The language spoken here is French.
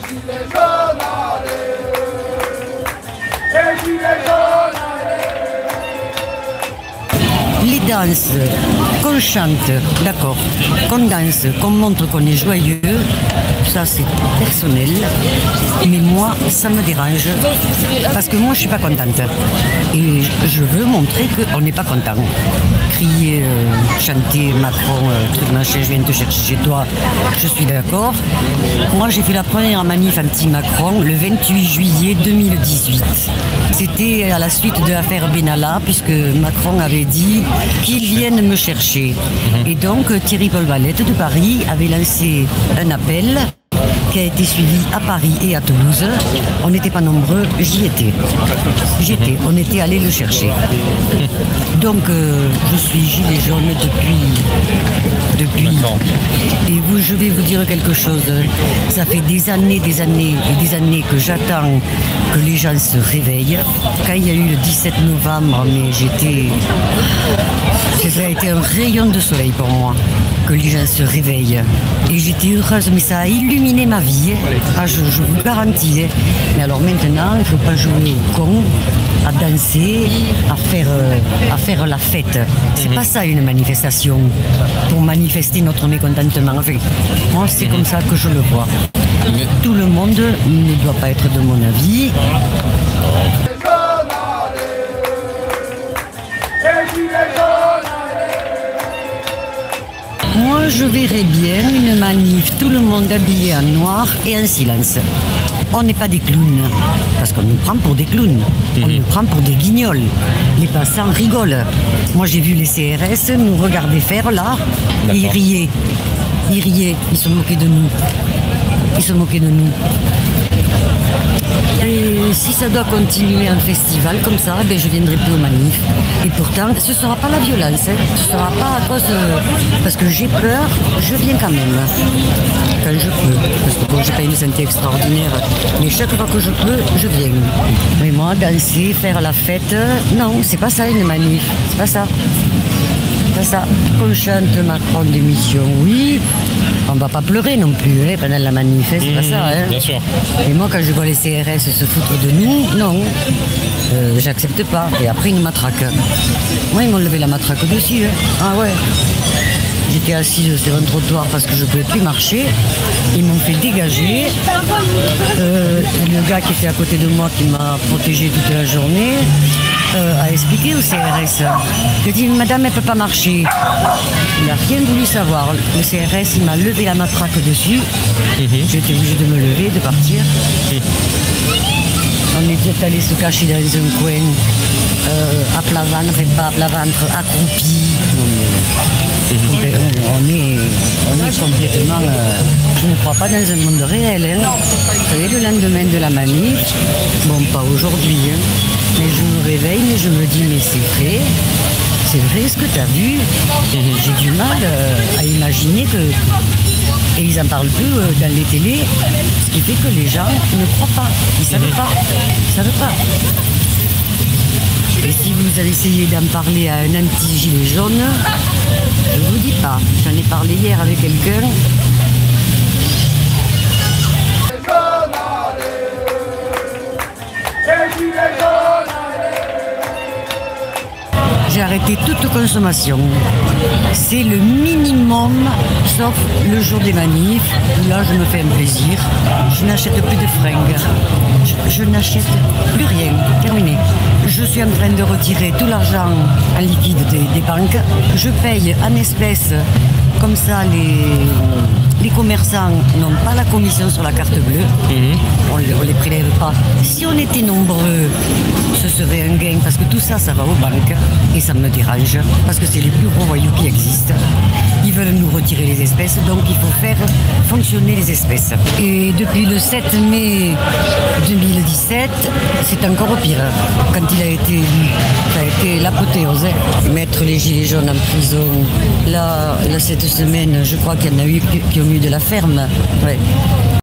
Les danses, qu'on chante, d'accord, qu'on danse, qu'on montre qu'on est joyeux, ça c'est personnel, mais moi ça me dérange, parce que moi je suis pas contente, et je veux montrer qu'on n'est pas content. Crier, chanter, Macron, truc machin, je viens te chercher chez toi, je suis d'accord. Moi j'ai fait la première manif anti-Macron le 28 juillet 2018. C'était à la suite de l'affaire Benalla, puisque Macron avait dit qu'ils viennent me chercher. Et donc Thierry Paul Valette de Paris avait lancé un appel qui a été suivi à Paris et à Toulouse. On n'était pas nombreux, j'y étais. On était allés le chercher. Donc je suis gilet jaune depuis. Et je vais vous dire quelque chose. Ça fait des années que j'attends que les gens se réveillent. Quand il y a eu le 17 novembre, mais ça a été un rayon de soleil pour moi, que les gens se réveillent. Et j'étais heureuse, mais ça a illuminé ma vie. Ah, je vous garantis. Mais alors maintenant, il ne faut pas jouer au con, à danser, à faire la fête. C'est pas ça une manifestation, pour manifester notre mécontentement. Enfin, moi, c'est comme ça que je le vois. Tout le monde ne doit pas être de mon avis. Moi, je verrais bien une manif, tout le monde habillé en noir et en silence. On n'est pas des clowns, parce qu'on nous prend pour des clowns. On nous prend pour des guignols. Les passants rigolent. Moi, j'ai vu les CRS nous regarder faire là, et ils riaient. Ils se moquaient de nous. Et si ça doit continuer un festival comme ça, ben je viendrai plus aux manifs. Et pourtant, ce ne sera pas la violence, ce ne sera pas à cause parce que j'ai peur, je viens quand même. Quand je peux. Parce que bon, j'ai pas une santé extraordinaire. Mais chaque fois que je peux, je viens. Mais moi, danser, faire la fête, non, c'est pas ça une manif. C'est pas ça. Ça. On chante Macron d'émission, oui. On va pas pleurer non plus pendant la manif, c'est pas ça. Bien sûr. Et moi, quand je vois les CRS se foutre de nous, non. J'accepte pas. Et après, ils nous matraquent. Moi, ils m'ont levé la matraque dessus. Ah ouais. J'étais assise sur un trottoir parce que je ne pouvais plus marcher. Ils m'ont fait dégager. Le gars qui était à côté de moi, qui m'a protégé toute la journée, a expliqué au CRS. Il a dit, madame, elle ne peut pas marcher. Il n'a rien voulu savoir. Le CRS, il m'a levé la matraque dessus. J'étais obligée de me lever, de partir. On était allé se cacher dans un coin, à plat ventre et pas à plat ventre, accroupi. On est complètement... je ne crois pas dans un monde réel. Vous savez, le lendemain de la manif, bon, pas aujourd'hui, mais je me réveille, mais je me dis, mais c'est vrai ce que tu as vu. J'ai du mal à imaginer que... Et ils n'en parlent plus dans les télés, ce qui fait que les gens ne croient pas. Ils ne savent pas. Et si vous avez essayé d'en parler à un anti-gilet jaune, je ne vous dis pas. J'en ai parlé hier avec quelqu'un. J'ai arrêté toute consommation. C'est le minimum, sauf le jour des manifs, où là je me fais un plaisir. Je n'achète plus de fringues. Je n'achète plus rien. Terminé. Je suis en train de retirer tout l'argent en liquide des banques. Je paye en espèces. Comme ça, les commerçants n'ont pas la commission sur la carte bleue. On ne les prélève pas. Si on était nombreux, ce serait un gain parce que tout ça, ça va aux banques. Et ça me dérange parce que c'est les plus gros voyous qui existent. Ils veulent nous retirer les espèces, donc il faut faire fonctionner les espèces. Et depuis le 7 mai 2017, c'est encore pire. Quand il a été élu, ça a été l'apothéose. Mettre les gilets jaunes en prison. Là, cette semaine, je crois qu'il y en a eu qui ont eu de la ferme. Ouais.